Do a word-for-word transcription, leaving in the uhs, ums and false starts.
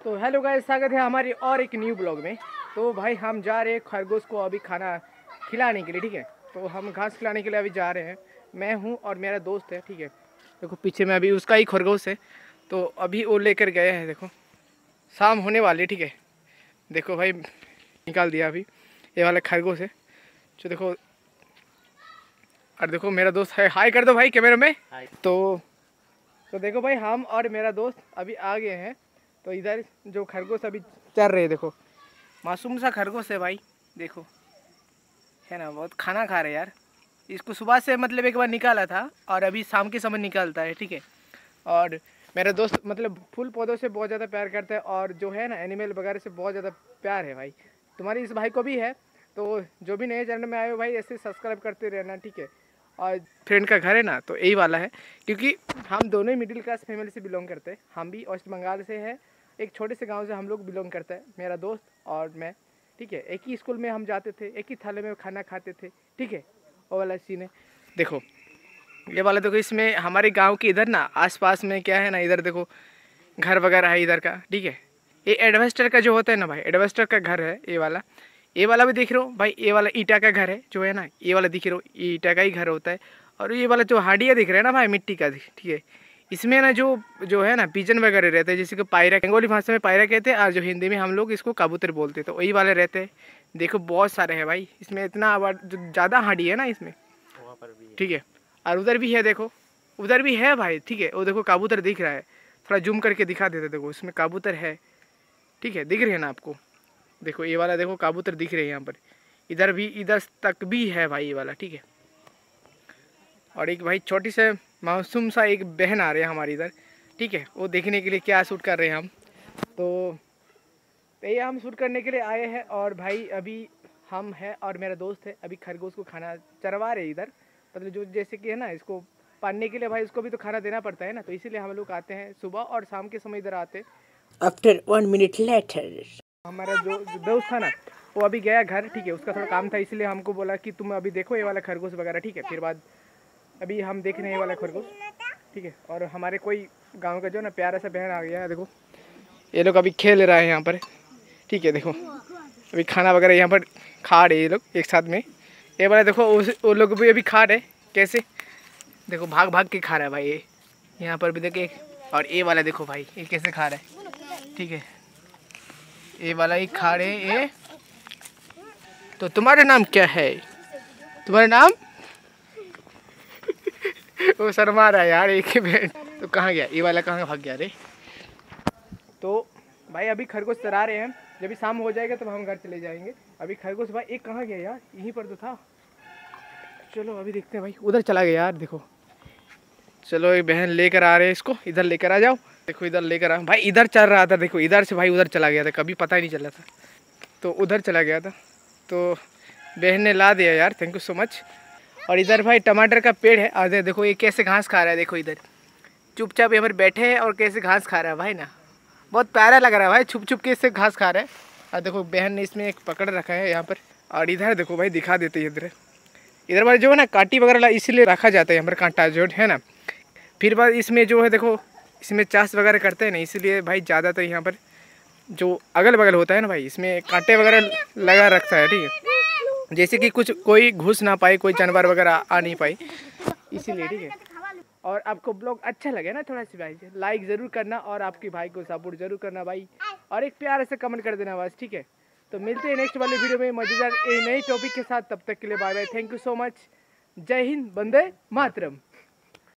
तो hello guys, स्वागत है हमारी और एक न्यू ब्लॉग में। तो भाई हम जा रहे हैं खरगोश को अभी खाना खिलाने के लिए, ठीक है। तो हम घास खिलाने के लिए अभी जा रहे हैं। मैं हूँ और मेरा दोस्त है, ठीक है। देखो पीछे में अभी उसका ही खरगोश है, तो अभी वो लेकर गए हैं। देखो शाम होने वाली, ठीक है। देखो भाई निकाल दिया अभी, ये वाला खरगोश है जो देखो। और देखो मेरा दोस्त है, हाय कर दो भाई कैमरे में। तो तो देखो भाई हम और मेरा दोस्त अभी आ गए हैं। तो इधर जो खरगोश अभी चल रहे हैं, देखो मासूम सा खरगोश है भाई, देखो है ना, बहुत खाना खा रहे यार। इसको सुबह से मतलब एक बार निकाला था और अभी शाम के समय निकालता है, ठीक है। और मेरा दोस्त मतलब फूल पौधों से बहुत ज़्यादा प्यार करता है और जो है ना एनिमल वगैरह से बहुत ज़्यादा प्यार है भाई। तुम्हारे इस भाई को भी है। तो जो भी नए चैनल में आए हो भाई ऐसे सब्सक्राइब करते रहना, ठीक है। और फ्रेंड का घर है ना, तो यही वाला है, क्योंकि हम दोनों ही मिडिल क्लास फैमिली से बिलोंग करते हैं। हम भी वेस्ट बंगाल से है, एक छोटे से गांव से हम लोग बिलोंग करते हैं, मेरा दोस्त और मैं, ठीक है। एक ही स्कूल में हम जाते थे, एक ही थाले में खाना खाते थे, ठीक है। वो वाला सीन है। देखो ये वाला देखो, इसमें हमारे गांव के इधर ना आसपास में क्या है ना, इधर देखो घर वगैरह है इधर का, ठीक है। ये एडवेस्टर का जो होता है ना भाई, एडवेस्टर का घर है ये वाला। ये वाला भी दिख रहे हो भाई, ये वाला ईटा का घर है जो है ना, ये वाला दिख रहे हो, ये ईटा का ही घर होता है। और ये वाला जो हांडिया दिख रहा है ना भाई, मिट्टी का, ठीक है। इसमें ना जो जो है ना पिजन वगैरह रहते हैं, जैसे कि पायरा, बंगाली भाषा में पायरा कहते हैं, और जो हिंदी में हम लोग इसको कबूतर बोलते हैं, तो वही वाले रहते हैं। देखो बहुत सारे हैं भाई इसमें, इतना ज़्यादा हांडी है ना इसमें, ठीक है। और उधर भी है, देखो उधर भी है भाई, ठीक है। वो देखो कबूतर दिख रहा है, थोड़ा जूम करके दिखा देते, देखो इसमें कबूतर है, ठीक है। दिख रहे हैं ना आपको, देखो ये वाला देखो कबूतर दिख रहे हैं यहाँ पर। इधर भी, इधर तक भी है भाई ये वाला, ठीक है। और एक भाई छोटी से मासूम सा एक बहन आ रहे हैं हमारी इधर, ठीक है। वो देखने के लिए क्या शूट कर रहे हैं हम। तो ये हम शूट करने के लिए आए हैं। और भाई अभी हम हैं और मेरा दोस्त है, अभी खरगोश को खाना चरवा रहे हैं इधर, मतलब जो जैसे कि है ना, इसको पालने के लिए भाई उसको भी तो खाना देना पड़ता है ना, तो इसीलिए हम लोग आते हैं सुबह और शाम के समय इधर आते। आफ्टर वन मिनट लेटर हमारा जो, जो दोस्त था ना, वो अभी गया घर, ठीक है। उसका थोड़ा काम था, इसलिए हमको बोला कि तुम अभी देखो ये वाला खरगोश वगैरह, ठीक है। फिर बाद अभी हम देख रहे हैं ये वाला खरगोश, ठीक है। और हमारे कोई गांव का जो ना प्यारा सा बहन आ गया है, देखो ये लोग अभी खेल रहा है यहाँ पर, ठीक है। देखो अभी खाना वगैरह यहाँ पर खा रहे ये लोग एक साथ में। ये वाला देखो वो लोग भी अभी खा रहे कैसे, देखो भाग भाग के खा रहा है भाई ये, यहाँ पर भी देखे। और ये वाला देखो भाई ये कैसे खा रहा है, ठीक है। ये वाला ही खा रहे ये। तो तुम्हारा नाम क्या है, तुम्हारा नाम वो शर्मा रहा है यार एक ही मिनट। तो कहाँ गया ये वाला, कहाँ भाग गया रे। तो भाई अभी खरगोश चरा रहे हैं, जब भी शाम हो जाएगा तब हम घर चले जाएंगे। अभी खरगोश भाई एक कहाँ गया यार, यहीं पर तो था। चलो अभी देखते हैं भाई, उधर चला गया यार, देखो। चलो एक बहन लेकर आ रहे हैं इसको, इधर लेकर आ जाओ। देखो इधर लेकर आ भाई, इधर चल रहा था, देखो इधर से भाई उधर चला गया था, कभी पता ही नहीं चला था, तो उधर चला गया था। तो बहन ने ला दिया यार, थैंक यू सो मच। और इधर भाई टमाटर का पेड़ है, और देखो ये कैसे घास खा रहा है, देखो इधर चुपचाप यहाँ पर बैठे हैं और कैसे घास खा रहा है भाई ना, बहुत प्यारा लग रहा है भाई, छुप छुप के इससे घास खा रहा है। और देखो बहन ने इसमें एक पकड़ रखा है यहाँ पर। और इधर देखो भाई दिखा देते हैं, इधर इधर भाई जो है ना कांटी वगैरह इसीलिए रखा जाता है यहाँ पर, कांटा जो है ना। फिर बाद इसमें जो है देखो, इसमें चाष वगैरह करते हैं ना, इसीलिए भाई ज़्यादातर यहाँ पर जो अगल बगल होता है ना भाई, इसमें कांटे वगैरह लगा रखता है, ठीक है। जैसे कि कुछ कोई घुस ना पाए, कोई जानवर वगैरह आ नहीं पाए, इसीलिए, ठीक है। और आपको ब्लॉग अच्छा लगे ना, थोड़ा सी भाई लाइक ज़रूर करना और आपके भाई को सपोर्ट जरूर करना भाई, और एक प्यार से कमेंट कर देना बस, ठीक है। तो मिलते हैं नेक्स्ट वाले वीडियो में मजेदार एक नई टॉपिक के साथ, तब तक के लिए bye bye, thank you so much, Jai Hind, Vande Mataram.